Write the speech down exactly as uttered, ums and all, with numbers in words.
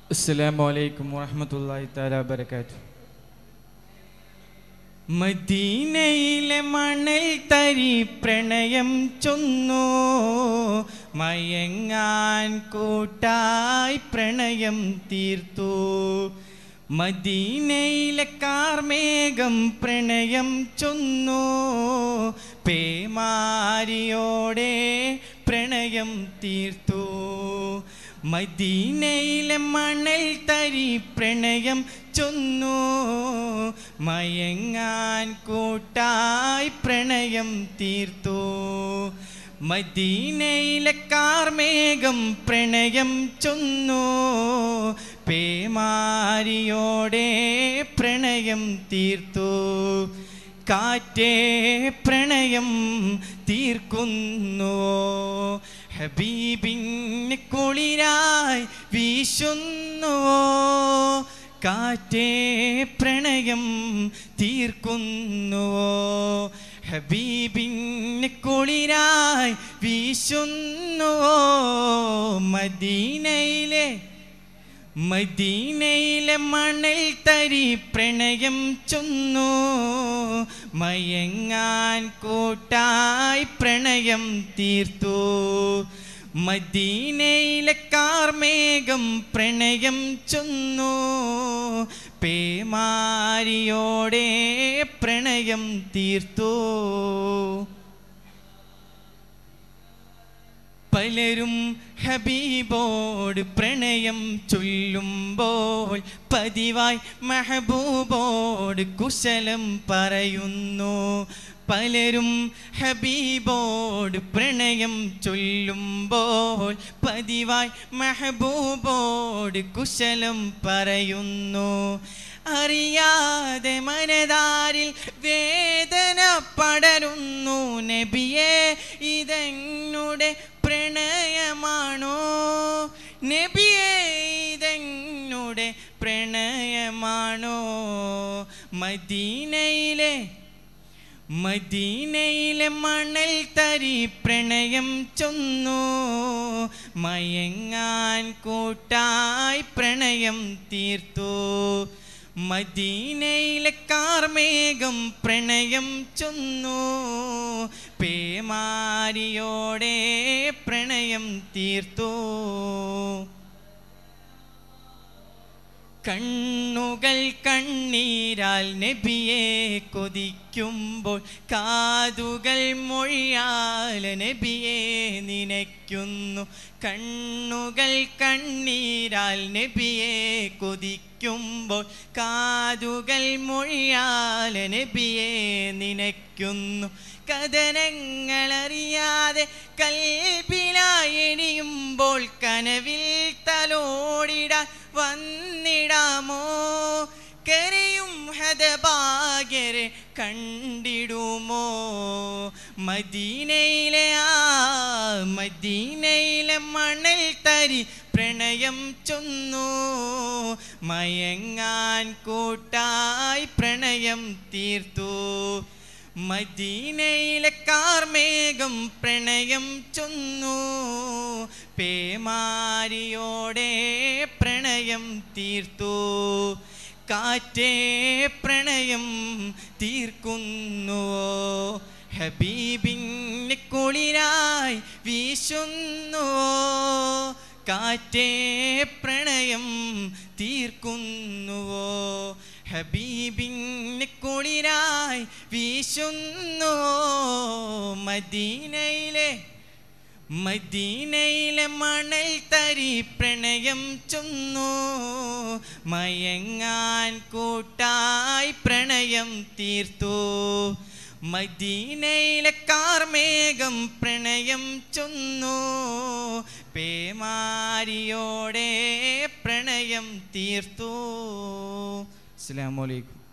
അസ്സലാമു അലൈക്കും വറഹ്മത്തുള്ളാഹി തആല വബറകാതുഹു. മദീനയിലെ മണൽ തരി പ്രണയം ചൊന്നു, മയങ്ങാൻ കൂട്ടായി പ്രണയം തീർത്തു. മദീനയിലെ കാർമേഘം പ്രണയം ചൊന്നു, പേമാരിയോടെ പ്രണയം തീർത്തു. മദീനയിലെ മണൽ തരി പ്രണയം ചൊന്നു, മയങ്ങാൻ കൂട്ടായി പ്രണയം തീർത്തു. മദീനയിലെ കാർമേഘം പ്രണയം ചൊന്നു, പേമാരിയോടെ പ്രണയം തീർത്തു. കാറ്റേ പ്രണയം തീർക്കുന്നു, ഹബീബിന് കുളിരായി വീശുന്നുവോ. കാറ്റേ പ്രണയം തീർക്കുന്നുവോ, ഹബീബിന് കുളിരായി വീശുന്നുവോ. മദീനയിലെ മദീനയിലെ മണൽ തരി പ്രണയം ചൊന്നു, മയങ്ങാൻ കൂട്ടായി പ്രണയം തീർത്തു. മദീനയിലെ കാർമേഘം പ്രണയം ചൊന്നു, പേമാരിയോടെ പ്രണയം തീർത്തു. പലരും ഹബീബോട് പ്രണയം ചൊല്ലുമ്പോൾ പതിവായി മെഹബൂബോട് കുശലം പറയുന്നു. പലരും ഹബീബോട് പ്രണയം ചൊല്ലുമ്പോൾ പതിവായി മെഹബൂബോട് കുശലം പറയുന്നു. അറിയാതെ മനതാരിൽ വേദന പടരുന്നു, നബിയേ ഇതെന്നുടെ പ്രണയമാണോ. നബിയേ ഇതെന്നുടെ പ്രണയമാണോ. മദീനയിലെ മദീനയിലെ മണൽ തരി പ്രണയം ചൊന്നു, മയങ്ങാൻ കൂട്ടായി പ്രണയം തീർത്തു. മദീനയിലെ കാർമേഘം പ്രണയം ചൊന്നു, പേമാരിയോടെ പ്രണയം തീർത്തു. കണ്ണുകൾ കണ്ണീരാൽ നബിയെ കൊതിക്കുമ്പോൾ കാതുകൾ മൊഴിയാൽ നബിയെ നിനയ്ക്കുന്നു. കണ്ണുകൾ കണ്ണീരാൽ നബിയെ കൊതിക്കുമ്പോൾ കാതുകൾ മൊഴിയാൽ നബിയെ നിനയ്ക്കുന്നു. കഥനങ്ങളറിയാതെ കൽബിലായി എണിയുമ്പോൾ കനവിൽ തലോടിടാൻ വന്നിടാമോ. കരയും ഹതഭാഗ്യരെ കണ്ടിടുമോ. മദീനയിലെ ആ മദീനയിലെ മണൽ തരി പ്രണയം ചൊന്നു, മയങ്ങാൻ കൂട്ടായി പ്രണയം തീർത്തു. മദീനയിലെ കാർമേഘം പ്രണയം ചൊന്നു, പേമാരിയോടെ പ്രണയം തീർത്തു. കാറ്റേ പ്രണയം തീർക്കുന്നുവോ, ഹബീബിന് കുളിരായി വീശുന്നുവോ. കാറ്റേ പ്രണയം തീർക്കുന്നുവോ, ഹബീബിന് കുളിരായി വീശുന്നുവോ. മദീനയിലെ മദീനയിലെ മണൽ തരി പ്രണയം ചൊന്നു, മയങ്ങാൻ കൂട്ടായി പ്രണയം തീർത്തു. മദീനയിലെ കാർമേഘം പ്രണയം ചൊന്നു, പേമാരിയോടെ പ്രണയം തീർത്തു. അസ്സലാമു അലൈക്കും.